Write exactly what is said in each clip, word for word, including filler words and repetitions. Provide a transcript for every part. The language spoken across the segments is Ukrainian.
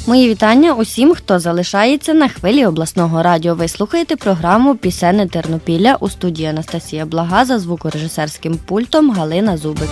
Мої вітання усім, хто залишається на хвилі обласного радіо. Ви слухаєте програму «Пісенне Тернопілля», у студії Анастасія Блага, за звукорежисерським пультом Галина Зубик.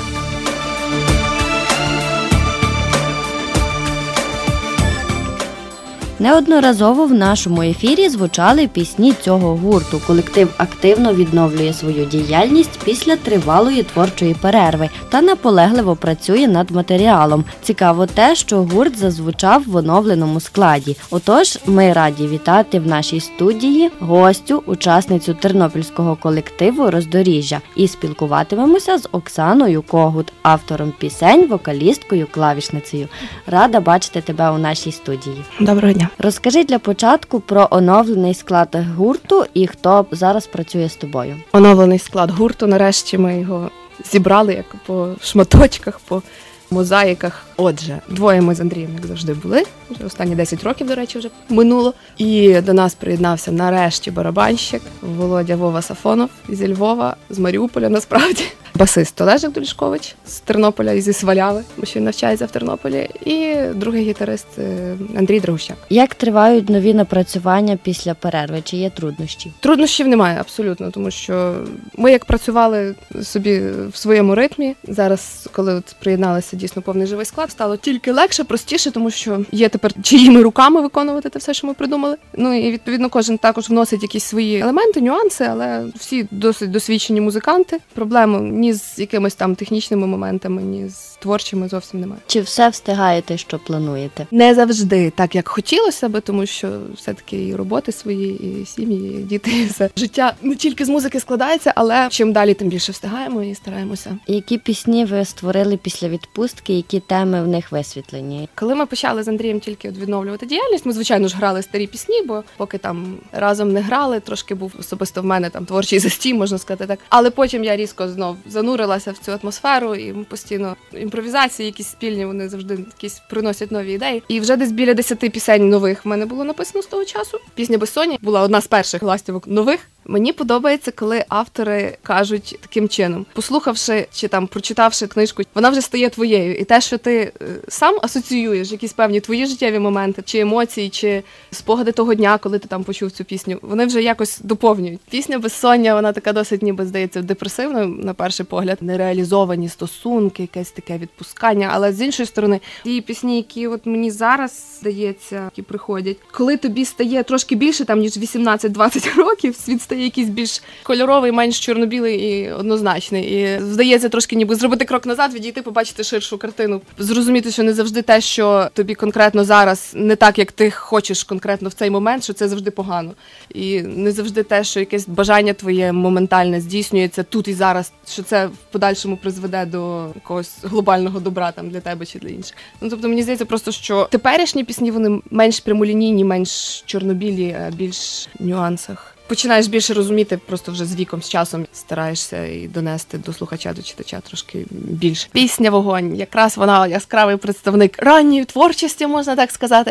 Неодноразово в нашому ефірі звучали пісні цього гурту. Колектив активно відновлює свою діяльність після тривалої творчої перерви та наполегливо працює над матеріалом. Цікаво те, що гурт зазвучав в оновленому складі. Отож, ми раді вітати в нашій студії гостю, учасницю тернопільського колективу «Роздоріжжя». І спілкуватимемося з Оксаною Когут, автором пісень, вокалісткою, клавішницею. Рада бачити тебе у нашій студії. Доброго дня. Розкажи для початку про оновлений склад гурту і хто зараз працює з тобою. Оновлений склад гурту, нарешті ми його зібрали як по шматочках, по мозаїках. Отже, двоє ми з Андрієм, як завжди, були. Вже останні десять років, до речі, вже минуло. І до нас приєднався нарешті барабанщик Володя Вова Сафонов зі Львова, з Маріуполя, насправді. Басист Олежик Долішкович з Тернополя і зі Сваляви, бо що він навчається в Тернополі. І другий гітарист Андрій Драгущак. Як тривають нові напрацювання після перерви? Чи є труднощі? Труднощів немає, абсолютно, тому що ми як працювали собі в своєму ритмі. Зараз, коли от приєдналися дійсно повний живий склад, стало тільки легше, простіше, тому що є тепер чиїми руками виконувати те все, що ми придумали. Ну і відповідно кожен також вносить якісь свої елементи, нюанси, але всі досить досвідчені музиканти. Проблем ні з якимись там технічними моментами, ні з творчими зовсім немає. Чи все встигаєте, що плануєте? Не завжди так, як хотілося би, тому що все-таки і роботи свої, і сім'ї, і діти, і все. Життя не тільки з музики складається, але чим далі, тим більше встигаємо і стараємося. Які пісні ви створили після відпустки, які теми в них висвітлені? Коли ми почали з Андрієм тільки відновлювати діяльність, ми, звичайно ж, грали старі пісні, бо поки там разом не грали, трошки був особисто в мене там творчий застій, можна сказати так. Але потім я різко знов занурилася в цю атмосферу, і постійно імпровізації якісь спільні, вони завжди якісь приносять нові ідеї. І вже десь біля десяти пісень нових в мене було написано з того часу. Пісня «Безсоння» була одна з перших ластівок нових. Мені подобається, коли автори кажуть таким чином, послухавши чи там прочитавши книжку, вона вже стає твоєю. І те, що ти сам асоціюєш якісь певні твої життєві моменти, чи емоції, чи спогади того дня, коли ти там почув цю пісню, вони вже якось доповнюють. Пісня «Безсоння», вона така досить, ніби, здається, депресивною, на перший погляд, нереалізовані стосунки, якесь таке відпускання. Але з іншої сторони, ті пісні, які от мені зараз, здається, які приходять, коли тобі стає трошки більше, там, ніж вісімнадцять-двадцять років, світ стає якийсь більш кольоровий, менш чорно-білий і однозначний. І здається трошки ніби зробити крок назад, відійти, побачити ширшу картину. Зрозуміти, що не завжди те, що тобі конкретно зараз не так, як ти хочеш конкретно в цей момент, що це завжди погано. І не завжди те, що якесь бажання твоє моментальне здійснюється тут і зараз, що це в подальшому призведе до якогось глобального добра там для тебе чи для інших. Ну, тобто мені здається просто, що теперішні пісні, вони менш прямолінійні, менш чорно-білі, а більш в нюансах. Починаєш більше розуміти, просто вже з віком, з часом стараєшся і донести до слухача, до читача трошки більше. Пісня «Вогонь», якраз вона яскравий представник ранньої творчості, можна так сказати.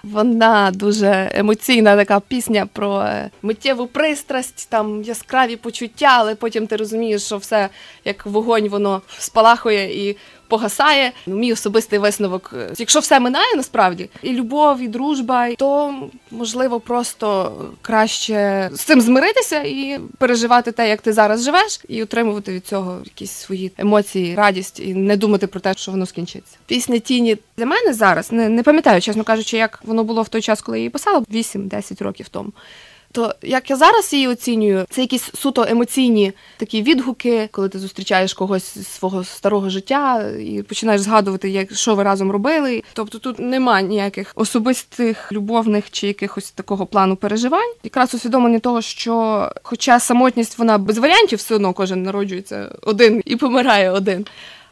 Вона дуже емоційна така пісня про миттєву пристрасть, там яскраві почуття, але потім ти розумієш, що все як вогонь, воно спалахує і погасає. Мій особистий висновок, якщо все минає насправді, і любов, і дружба, то, можливо, просто краще з цим змиритися і переживати те, як ти зараз живеш, і отримувати від цього якісь свої емоції, радість, і не думати про те, що воно скінчиться. Пісня «Тіні» для мене зараз, не, не пам'ятаю, чесно кажучи, як воно було в той час, коли я її писала, вісім-десять років тому. То як я зараз її оцінюю, це якісь суто емоційні такі відгуки, коли ти зустрічаєш когось з свого старого життя і починаєш згадувати, як, що ви разом робили. Тобто тут нема ніяких особистих, любовних чи якихось такого плану переживань. Якраз усвідомлення того, що хоча самотність, вона без варіантів, все одно кожен народжується один і помирає один.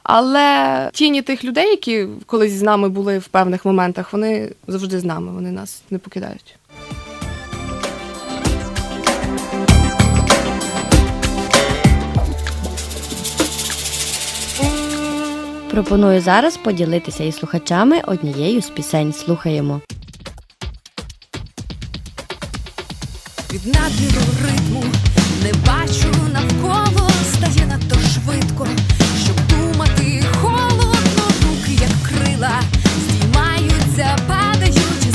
Але тіні тих людей, які колись з нами були в певних моментах, вони завжди з нами, вони нас не покидають. Пропоную зараз поділитися із слухачами однією з пісень. Слухаємо. Від надміру ритму не бачу навколо, стає надто швидко, щоб думати холодно, руки як крила, здіймаються, падають,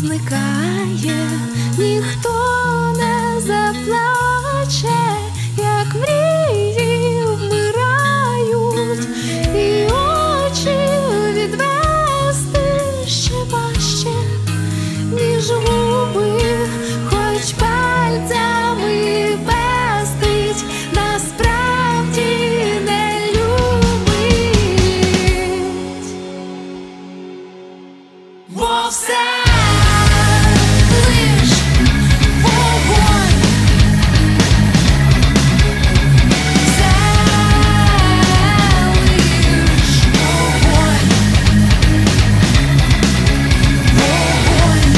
зникає, ніхто не заплаче, як мрії вмирають, і очі відвести ще важче, ніж губи, хоч пальцями пестить, насправді не любить. Бо все лиш вогонь, все лиш вогонь, вогонь.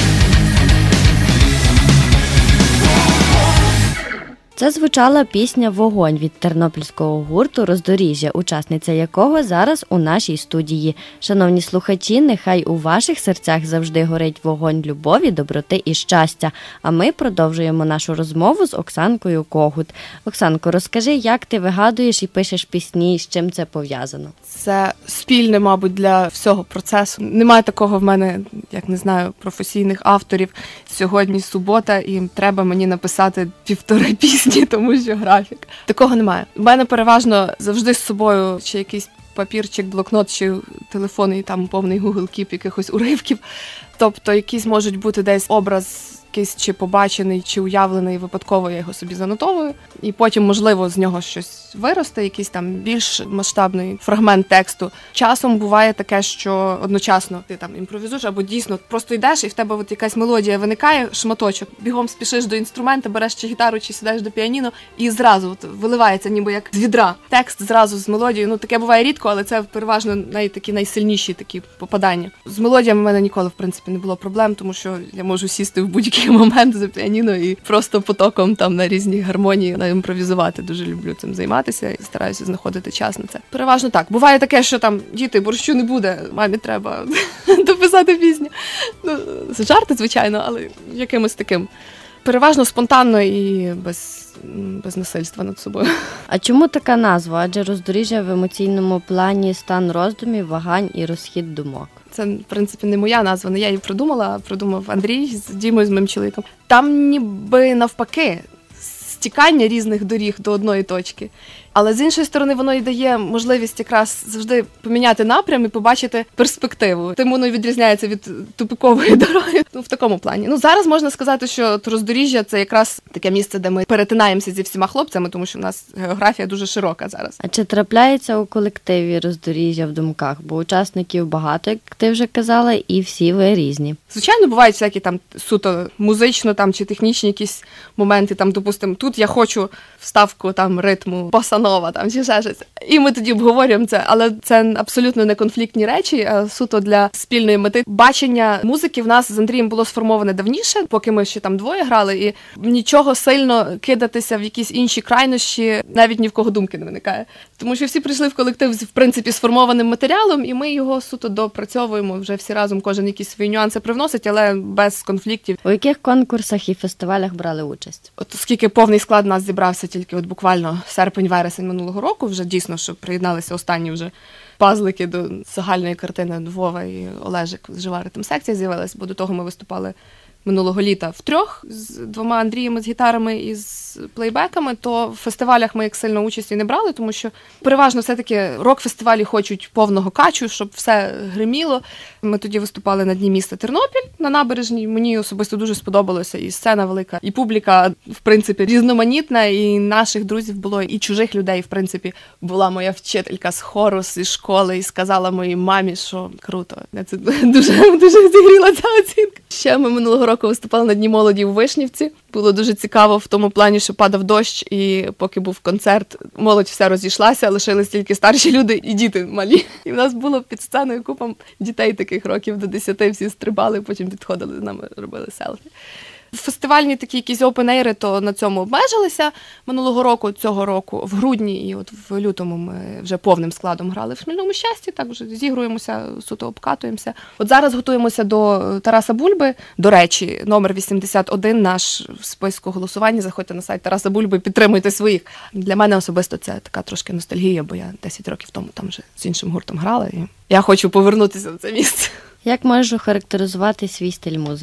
Це звучала пісня «Вогонь» від тернопільського гурту «Роздоріжжя», учасниця якого зараз у нашій студії. Шановні слухачі, нехай у ваших серцях завжди горить вогонь любові, доброти і щастя. А ми продовжуємо нашу розмову з Оксанкою Когут. Оксанко, розкажи, як ти вигадуєш і пишеш пісні, з чим це пов'язано? Це спільне, мабуть, для всього процесу. Немає такого в мене, як не знаю, професійних авторів. Сьогодні субота, і треба мені написати півтори пісні, тому що графік. Такого немає. У мене переважно завжди з собою чи якийсь папірчик, блокнот, чи телефон, і там повний Google Keep якихось уривків. Тобто якісь можуть бути десь образ, якийсь чи побачений, чи уявлений випадково, я його собі занотовую. І потім, можливо, з нього щось виросте, якийсь там більш масштабний фрагмент тексту. Часом буває таке, що одночасно ти там імпровізуєш, або дійсно просто йдеш, і в тебе от якась мелодія виникає, шматочок, бігом спішиш до інструмента, береш чи гітару, чи сідаєш до піаніно, і зразу от виливається ніби як з відра. Текст зразу з мелодією. Ну, таке буває рідко, але це переважно най, такі найсильніші такі попадання. З мелодіями в мене ніколи, в принципі, не було проблем, тому що я можу сісти в будь-який момент за піаніно і просто потоком там на різні гармонії наімпровізувати. Дуже люблю цим займатися і стараюся знаходити час на це. Переважно так. Буває таке, що там діти, борщу не буде, мамі треба дописати пісню. Ну, це жарти, звичайно, але якимось таким. Переважно спонтанно і без, без насильства над собою. А чому така назва? Адже роздоріжжя в емоційному плані стан роздумів, вагань і розхід думок. Це, в принципі, не моя назва, не я її придумала, а придумав Андрій з Дімою, з моїм чоловіком. Там ніби навпаки стікання різних доріг до одної точки. Але з іншої сторони, воно і дає можливість якраз завжди поміняти напрям і побачити перспективу. Тим воно відрізняється від тупикової дороги. Ну, в такому плані. Ну, зараз можна сказати, що роздоріжжя – це якраз таке місце, де ми перетинаємося зі всіма хлопцями, тому що в нас географія дуже широка зараз. А чи трапляється у колективі роздоріжжя в думках? Бо учасників багато, як ти вже казала, і всі ви різні. Звичайно, бувають всякі там суто музично там чи технічні якісь моменти, там, допустимо, тут я хочу вставку там ритму босанова там чи ще щось. І ми тоді обговорюємо це, але це абсолютно не конфліктні речі, а суто для спільної мети. Бачення музики в нас з Андрієм було сформоване давніше, поки ми ще там двоє грали, і нічого сильно кидатися в якісь інші крайнощі навіть ні в кого думки не виникає. Тому що всі прийшли в колектив з, в принципі, сформованим матеріалом, і ми його суто допрацьовуємо вже всі разом, кожен якісь свої нюанси привносить, але без конфліктів. У яких конкурсах і фестивалях брали участь? От оскільки повний склад нас зібрався тільки от буквально серпень-вересень минулого року, вже дійсно, що приєдналися останні вже пазлики до загальної картини. Вова і Олежик з «Жива ритм-секція» з'явилась, бо до того ми виступали минулого літа втрьох з двома Андріями з гітарами і з плейбеками, то в фестивалях ми як сильно участі не брали, тому що переважно все-таки рок-фестивалі хочуть повного качу, щоб все гриміло. Ми тоді виступали на Дні міста Тернопіль на набережній. Мені особисто дуже сподобалося, і сцена велика, і публіка, в принципі, різноманітна, і наших друзів було, і чужих людей, в принципі. Була моя вчителька з хору, зі школи, і сказала моїй мамі, що круто. Це дуже, дуже зігріла ця оцінка. Ще ми минулого року виступали на Дні молоді у Вишнівці. Було дуже цікаво в тому плані, що падав дощ, і поки був концерт, молодь вся розійшлася, лишились тільки старші люди і діти малі. І в нас було під сценою купа дітей таких років до десяти, всі стрибали, потім підходили з нами, робили селфі. Фестивальні такі якісь опен-ейри, то на цьому обмежилися минулого року, цього року, в грудні, і от в лютому ми вже повним складом грали в «Хмільному щасті», так вже зігруємося, суто обкатуємося. От зараз готуємося до Тараса Бульби. До речі, номер вісімдесят один наш в списку голосування. Заходьте на сайт Тараса Бульби, підтримуйте своїх. Для мене особисто це така трошки ностальгія, бо я десять років тому там вже з іншим гуртом грала, і я хочу повернутися в це місце. Як можеш охарактеризувати свій стиль музики?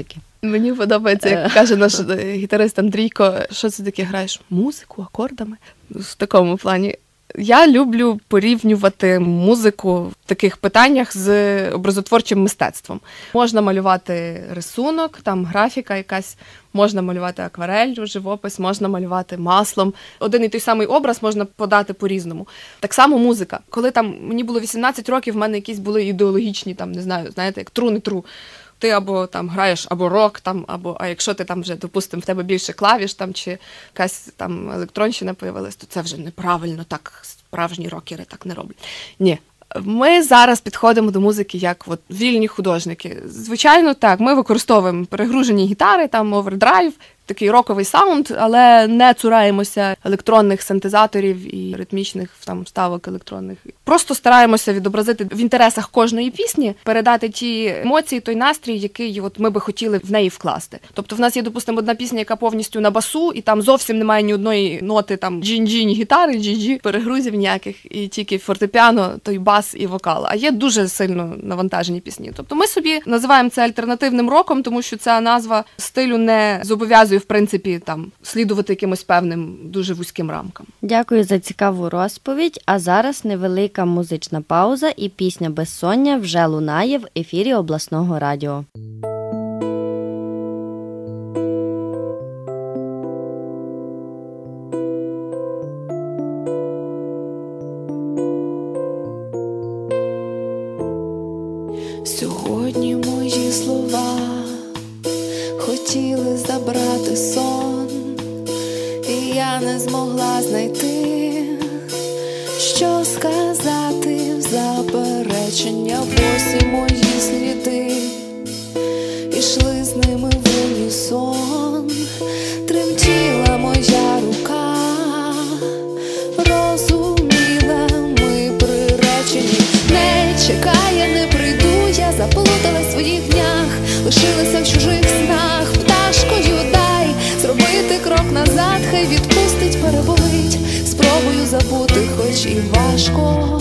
Мені подобається, як каже наш е, гітарист Андрійко, що це таке граєш? Музику, акордами? В такому плані. Я люблю порівнювати музику в таких питаннях з образотворчим мистецтвом. Можна малювати рисунок, там графіка якась, можна малювати аквареллю, живопис, можна малювати маслом. Один і той самий образ можна подати по-різному. Так само музика. Коли там мені було вісімнадцять років, в мене якісь були ідеологічні, там, не знаю, знаєте, як тру, не тру. Ти або там граєш або рок, там, або, а якщо ти там вже, допустимо, в тебе більше клавіш там, чи якась там електронщина появилась, то це вже неправильно, так справжні рокери так не роблять. Ні. Ми зараз підходимо до музики як от вільні художники. Звичайно, так, ми використовуємо перегружені гітари, там овердрайв, такий роковий саунд, але не цураємося електронних синтезаторів і ритмічних там вставок електронних. Просто стараємося відобразити в інтересах кожної пісні, передати ті емоції, той настрій, який от ми би хотіли в неї вкласти. Тобто в нас є, допустимо, одна пісня, яка повністю на басу, і там зовсім немає ні одної ноти там джін-джін гітари, джі-джі, перегрузів ніяких, і тільки фортепіано, той бас і вокал. А є дуже сильно навантажені пісні. Тобто ми собі називаємо це альтернативним роком, тому що ця назва стилю не зобов'язує, в принципі, там слідувати якимось певним дуже вузьким рамкам. Дякую за цікаву розповідь. А зараз невелика музична пауза і пісня «Безсоння» вже лунає в ефірі обласного радіо. Сьогодні мої слова хотіли забрати сон, і я не змогла знайти, що сказати в заперечення. Босі мої сліди ішли з ними в унісон, тремтіла моя рука, розуміла, ми приречені. Не чекає, не прийду, я заплуталась в своїх днях, лишилася в чужих снах. Пташкою дай зробити крок назад, хай відпустить, переболить. Спробую забути, хоч і важко.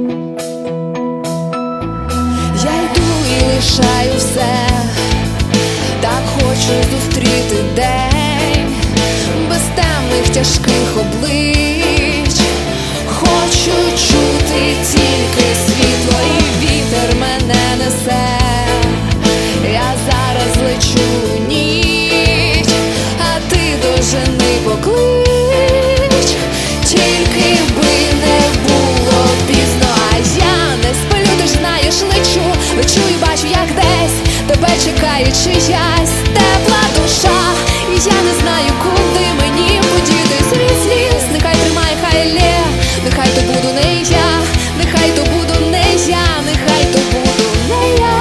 Я йду і лишаю все, так хочу зустріти день без темних тяжких облич. Хочу чути тільки світло, і вітер мене несе. Я зараз лечу в ніч, а ти дожени поклич. Тільки би не було пізно, а я не сплю, ти ж знаєш, лечу. Лечу і бачу, як десь тебе чекає чиясь тепла душа. І я не знаю, куди мені подітись від сліз. Нехай тримає, хай лє, нехай то буду не я, нехай то буду не я, нехай то буду не я.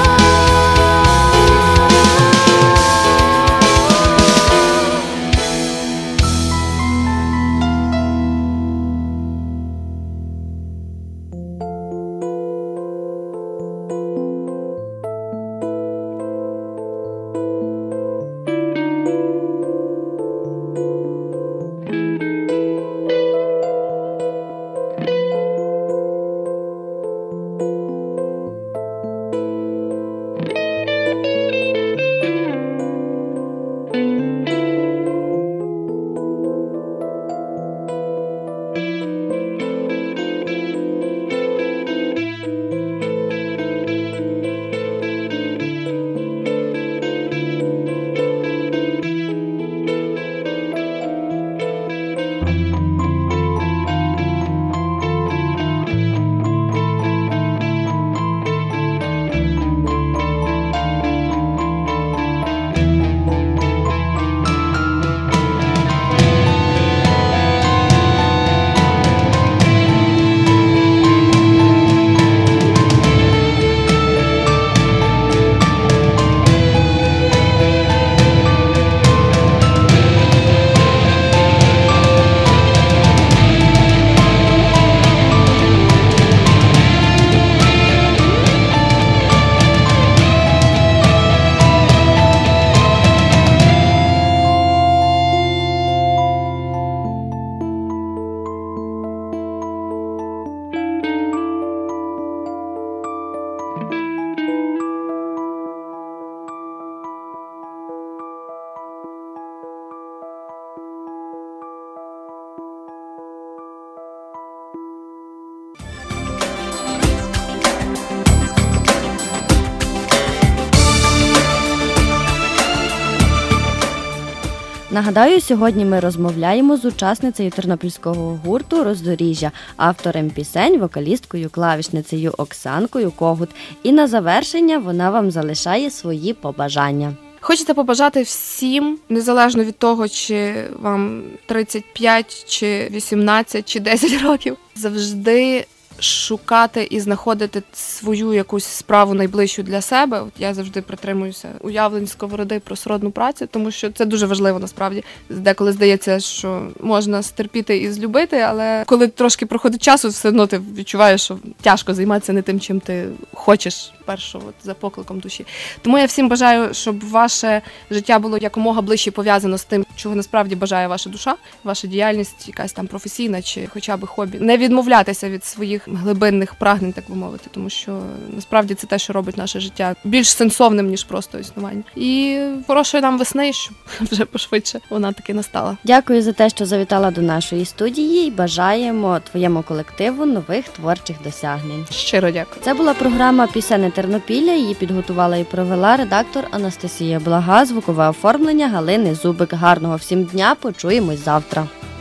Нагадаю, сьогодні ми розмовляємо з учасницею тернопільського гурту «Роздоріжжя», автором пісень, вокалісткою, клавішницею Оксанкою Когут. І на завершення вона вам залишає свої побажання. Хочеться побажати всім, незалежно від того, чи вам тридцять п'ять, чи вісімнадцять, чи десять років, завжди шукати і знаходити свою якусь справу найближчу для себе. От я завжди притримуюся уявлень Сковороди про сродну працю, тому що це дуже важливо насправді. Деколи здається, що можна стерпіти і злюбити, але коли трошки проходить часу, все одно ти відчуваєш, що тяжко займатися не тим, чим ти хочеш першого от, за покликом душі. Тому я всім бажаю, щоб ваше життя було якомога ближче пов'язано з тим, чого насправді бажає ваша душа, ваша діяльність, якась там професійна чи хоча б хобі. Не відмовлятися від своїх глибинних прагнень, так би мовити, тому що насправді це те, що робить наше життя більш сенсовним, ніж просто існування. І хорошої нам весни, щоб вже пошвидше вона таки настала. Дякую за те, що завітала до нашої студії, і бажаємо твоєму колективу нових творчих досягнень. Щиро дякую. Це була програма «Пісенне Тернопілля». Її підготувала і провела редактор Анастасія Блага, звукове оформлення Галини Зубик. Гарного всім дня, почуємось завтра.